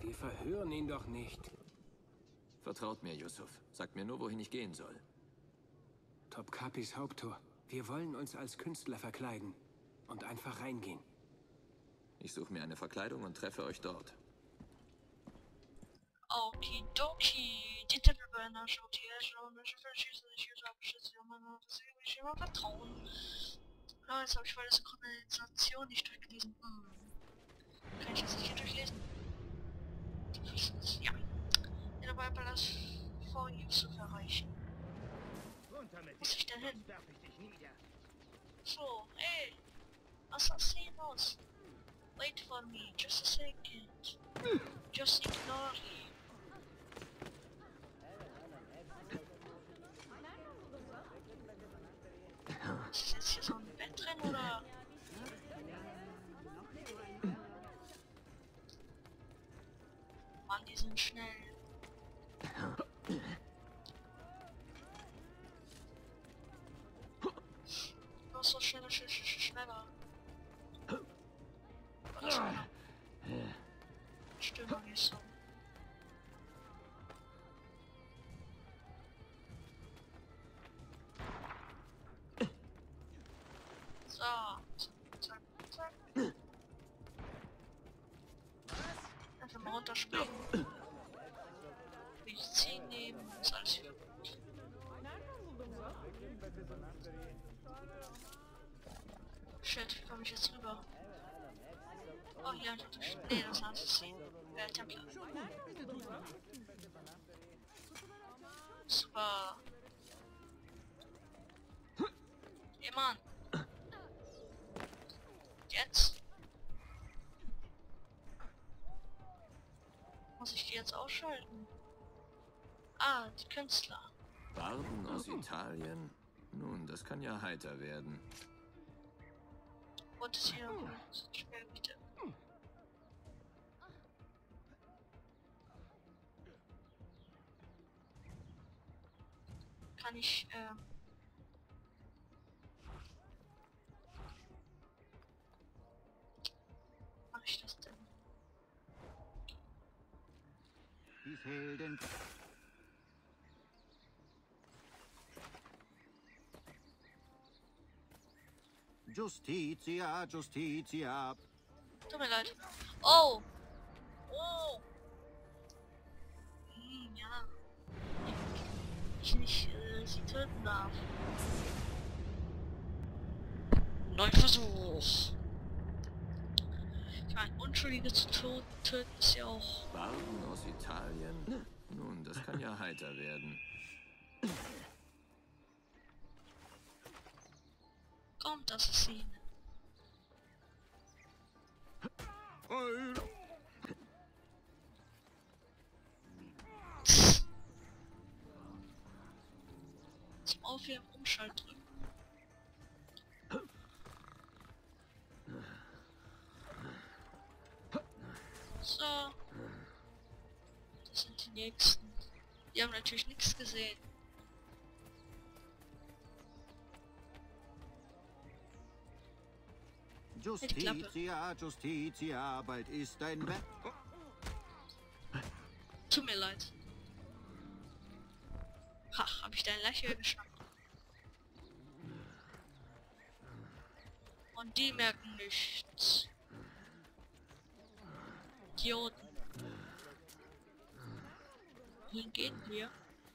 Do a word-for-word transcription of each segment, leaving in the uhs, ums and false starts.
Wir verhören ihn doch nicht. Vertraut mir, Yusuf. Sagt mir nur, wohin ich gehen soll. Topkapis Haupttor. Wir wollen uns als Künstler verkleiden und einfach reingehen. Ich suche mir eine Verkleidung und treffe euch dort. Okidoki. Die Tempelbrenner schaut hier schon. Ich verschieße sich hier ab. Schütze meine Versicherung. Ich immer vertrauen. Ah, jetzt habe ich voll diese Kondensation nicht durchgelesen. Hm. Kann ich das nicht hier durchlesen? Ja. In der Palast vor Yusuf erreichen. Muss ich denn hin? So, ey. Assassinos. Wait for me, just a second. Just ignore me. Ist jetzt hier so ein Bett drin, oder? Mann, die sind schnell. Noch so schneller, sch sch schneller. Oder schneller. Stimmt nicht so. So, zack, zack. Einfach mal runterspringen. Medizin nehmen, ist alles wieder gut. Shit, wie komme ich jetzt rüber? Oh, hier hat er. Nee, das hat es. Äh, Tempel. Super. Hey, Mann. Jetzt. Muss ich die jetzt ausschalten? Ah, die Künstler. Barden aus Italien? Nun, das kann ja heiter werden. Und es hier Schwergewichte. Kann ich, ähm... mach ich das denn? Die Helden. Justitia, Justitia. Tut mir leid. Oh! Oh! Hm, ja. Ich nicht äh, sie töten darf. Neuer Versuch. Ich meine, Unschuldige zu to töten ist ja auch... Barden aus Italien? Nun, das kann ja heiter werden. Kommt, Assassine. Zum Aufheben Umschalt drücken. So. Das sind die nächsten. Die haben natürlich nichts gesehen. Justitia, Justitia, bald ist dein Bett. Tut mir leid. Ha, hab ich dein Lächeln geschnappt. Und die merken nichts. Idioten. Wohin gehen wir?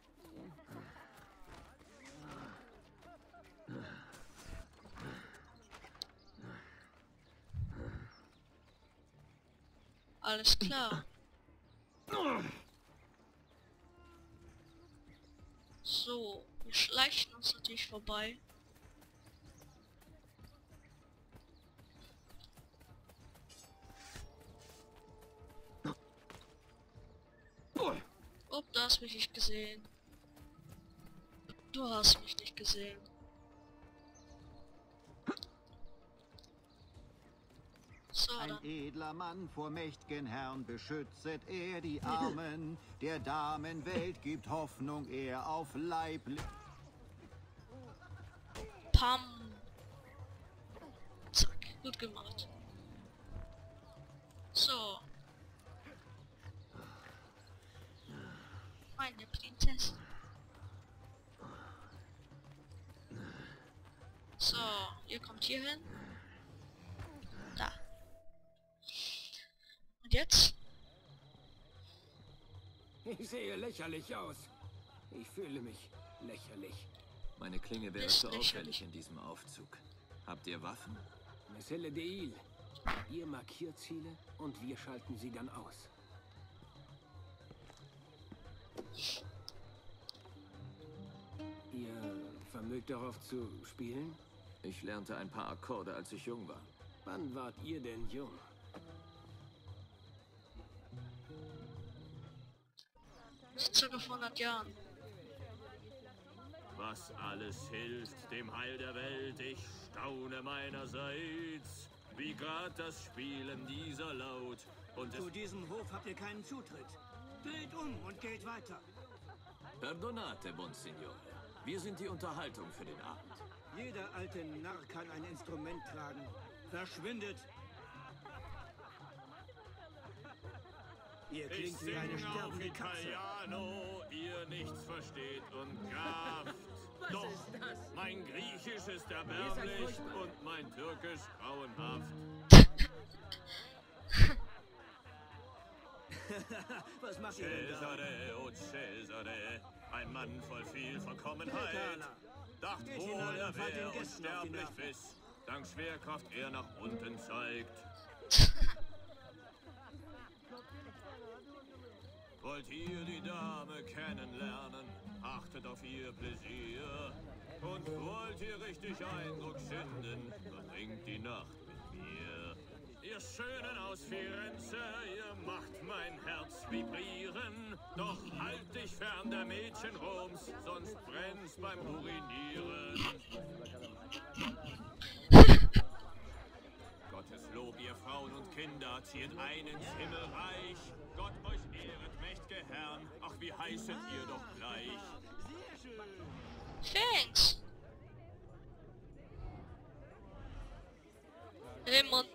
Alles klar. So, wir schleichen uns natürlich vorbei. Ob du hast mich nicht gesehen. Du hast mich nicht gesehen. So, Ein dann. edler Mann vor mächtigen Herrn beschützet er die Armen. Der Damenwelt gibt Hoffnung er auf Leib. Pam. Zack, gut gemacht. So. meine Prinzessin. So, ihr kommt hier hin. Da. Und jetzt? Ich sehe lächerlich aus. Ich fühle mich lächerlich. Meine Klinge wäre Ist zu lächerlich. auffällig in diesem Aufzug. Habt ihr Waffen? Messelle Deil. Ihr markiert Ziele und wir schalten sie dann aus. Ihr vermögt darauf zu spielen? Ich lernte ein paar Akkorde, als ich jung war. Wann wart ihr denn jung? Circa vor hundert Jahren. Was alles hilft dem Heil der Welt, ich staune meinerseits, wie grad das Spielen dieser Laut und Zu es... diesem Hof habt ihr keinen Zutritt. Dreht um und geht weiter. Perdonate, Monsignore. Wir sind die Unterhaltung für den Abend. Jeder alte Narr kann ein Instrument tragen. Verschwindet! Ihr Ich klingt wie eine sing auf sterbende Katze. Italiano, ihr nichts versteht und gaft. Doch, mein Griechisch ist erbärmlich und mein Türkisch grauenhaft. Was macht ihr denn da? Cesare, oh Cesare, ein Mann voll viel Verkommenheit. Vegetaner. Dacht Geht wohl, hinein er und fallt den wäre Gästen auf die unsterblich Nerven. bis, dank Schwerkraft er nach unten zeigt. Wollt ihr die Dame kennenlernen, achtet auf ihr Pläsier. Und wollt ihr richtig Eindruck schinden, verbringt die Nacht mit mir. Ihr Schönen aus Firenze, ihr macht mein Herz vibrieren. Doch halt dich fern der Mädchen Roms, sonst brennst beim Urinieren. Gottes Lob, ihr Frauen und Kinder, zieht ein ins Himmelreich. Gott euch ehret, mächt'ge Herren, ach wie heißet ihr doch gleich. Thanks. Hey Mann.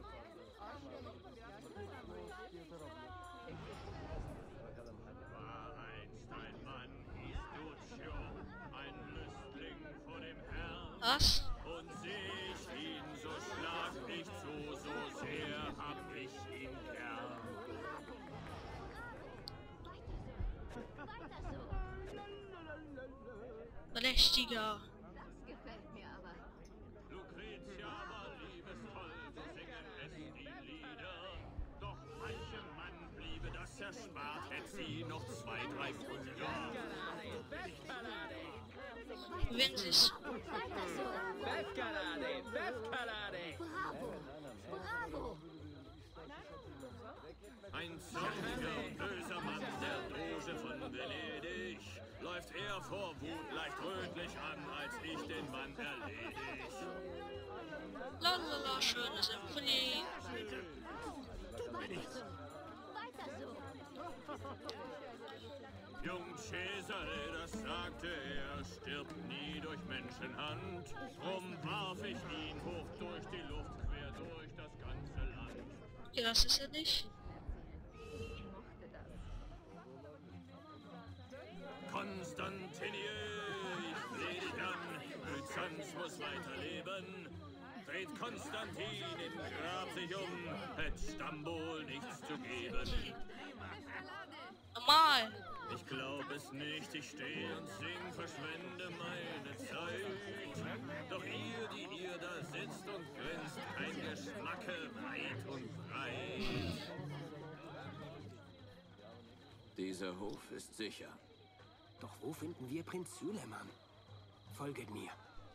War einst ein Mann, hieß Duccio, ein Lüstling vor dem Herrn. Was? Und seh ich ihn, so schlag ich zu, so sehr hab ich ihn gern. Verdächtiger. Lucretia war liebestoll, so singen es die Lieder. Doch manchem Mann bliebe das erspart, hätt sie noch zwei, drei Pfund. Wenn sie's. Ein zorniger, böser Mann, der Doge von Venedig, läuft er vor Wut leicht rötlich an, als ich den Mann erledig. Lalala, schöne Symphonie. Jung Cesare, das sagte er, stirbt nie durch Menschenhand. Drum warf ich ihn hoch durch die Luft, quer durch das ganze Land. Ja, das ist er nicht. Konstantinier, ich fleh dich an, Byzanz muss weiterleben. Dreht Konstantin im Grab sich um, hätt Stambol nichts zu geben. Normal. Ich glaub es nicht, ich steh und sing, verschwende meine Zeit. Doch ihr, die ihr da sitzt und grinst, kein Geschmacke weit und breit. Dieser Hof ist sicher. Doch wo finden wir Prinz Süleyman? Folget mir.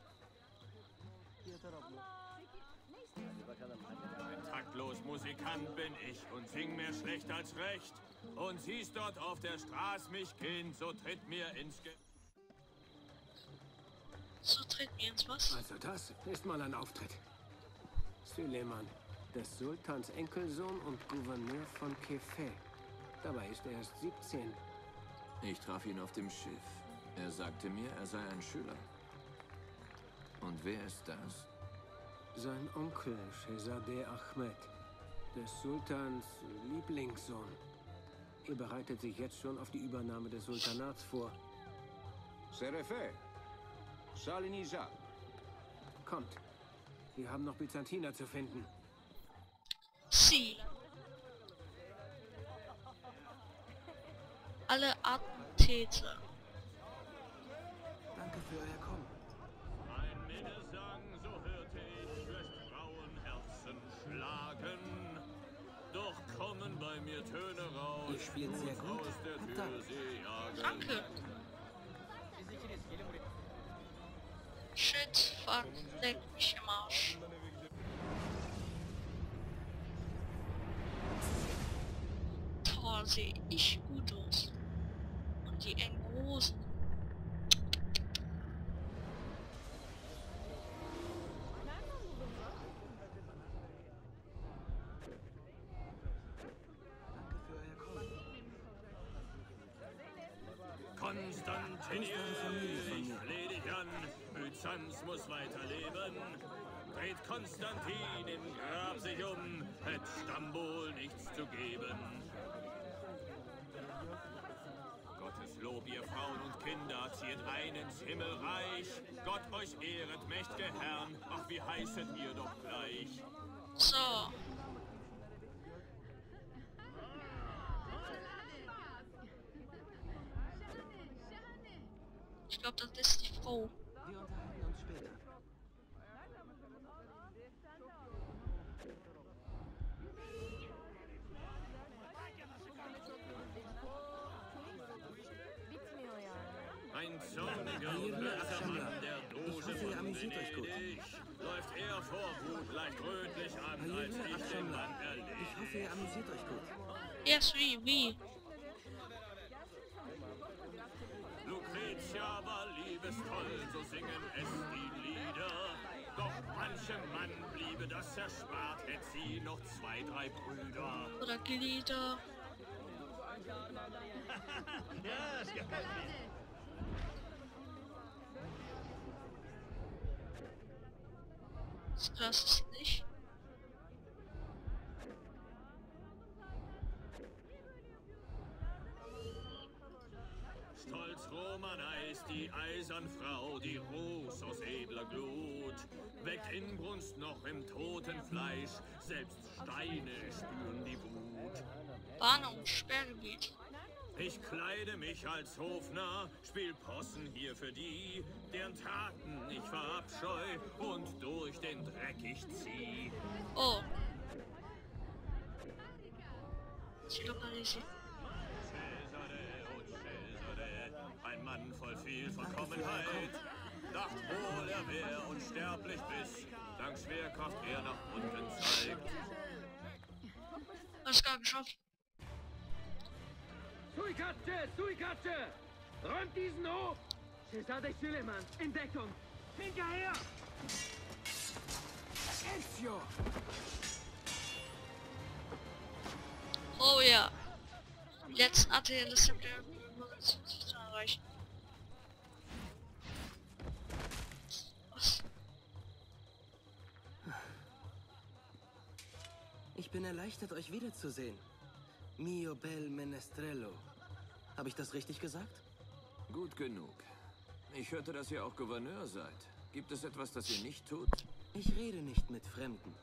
Ein taktlos Musikant bin ich und sing mehr schlecht als recht. Und siehst dort auf der Straße mich Kind, so tritt mir ins Ge... So tritt mir ins was? Also das ist mal ein Auftritt. Süleyman, des Sultans Enkelsohn und Gouverneur von Kefeh. Dabei ist er erst siebzehn. Ich traf ihn auf dem Schiff. Er sagte mir, er sei ein Schüler. Und wer ist das? Sein Onkel, Shehzadeh Ahmed, des Sultans Lieblingssohn. Ihr bereitet sich jetzt schon auf die Übernahme des Sultanats vor. Serefe. Salinisa. Kommt. Wir haben noch Byzantiner zu finden. Sie. Alle Attentäter. Danke für euer Kommen. Ein Minnesang, so hörte ich, lässt Frauenherzen schlagen. Doch kommen bei mir Töne raus, Ihr spielt sehr gut. aus der Habt Tür Dank. sie jagen. Danke. Shit, fuck, leck mich im Arsch. Toll, sehe ich gut aus. Und die engen Hosen. Konstantinius, ich flehe dich an, Byzanz muss weiterleben. Dreht Konstantin im Grab sich um, hätt Stambol nichts zu geben. Gottes Lob, ihr Frauen und Kinder, zieht ein ins Himmelreich. Gott euch ehret, mächt'ge Herrn, ach wie heißet ihr doch gleich. So. Ich glaube, das ist die Frau. Wir unterhalten uns später. Ein zorniger und böser Mann, der Doge von Venedig, läuft er vor Wut leicht rötlich an, als ich den Mann erlegt. Ich hoffe, ihr amüsiert euch gut. Yes, wie, wie? Lucretia war liebestoll, so singen es die Lieder. Doch manchem Mann bliebe das erspart, hätt sie noch zwei, drei Brüder. Oder Glieder. Ja, es gefällt mir. Das ist nicht. Stolz Romaneis, die Eisernfrau, die Ros aus edler Glut, weckt Inbrunst noch im toten Fleisch, selbst Steine spüren die Wut. Warnung, Sperrgebiet. Ich kleide mich als Hofnarr, spiel Possen hier für die, deren Taten ich verabscheu und durch den Dreck ich zieh. Oh. Sie lokalisiert. Cesare, oh Cesare, ein Mann voll viel Vollkommenheit, dacht wohl, er wär unsterblich bis, dank Schwerkraft er nach unten zeigt. Hast gar geschafft. Suikatsche! Suikatsche! Räumt diesen hoch! Cesare Süleyman, in Deckung! Hinterher! Ezio! Oh ja. Die letzten Ateliers zu erreichen. Was? Ich bin erleichtert, euch wiederzusehen. Mio bel menestrello. Habe ich das richtig gesagt? Gut genug. Ich hörte, dass ihr auch Gouverneur seid. Gibt es etwas, das ihr nicht tut? Ich rede nicht mit Fremden.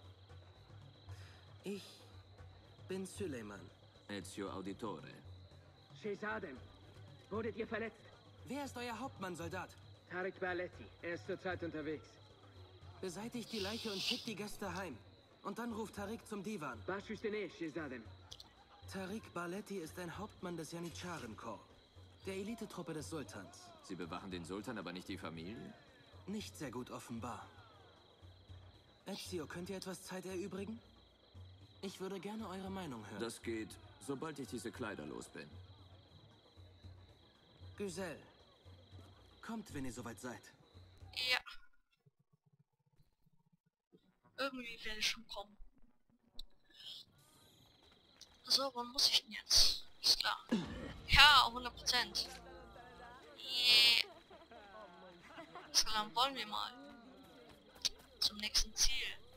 Ich bin Süleyman. Ezio Auditore. Schesadem, wurdet ihr verletzt? Wer ist euer Hauptmann, Soldat? Tarek Barletti, er ist zurzeit unterwegs. Beseitigt die Leiche und schickt die Gäste heim. Und dann ruft Tariq zum Divan. Bash Üstene, Schesadem. Tariq Barletti ist ein Hauptmann des Janitscharen-Korps, der Elitetruppe des Sultans. Sie bewachen den Sultan, aber nicht die Familie? Nicht sehr gut offenbar. Ezio, könnt ihr etwas Zeit erübrigen? Ich würde gerne eure Meinung hören. Das geht, sobald ich diese Kleider los bin. Güzel, kommt, wenn ihr soweit seid. Ja. Irgendwie werde ich schon kommen. So, wann muss ich denn jetzt? Ist klar. Ja, hundert Prozent. Yeah. So, dann wollen wir mal zum nächsten Ziel.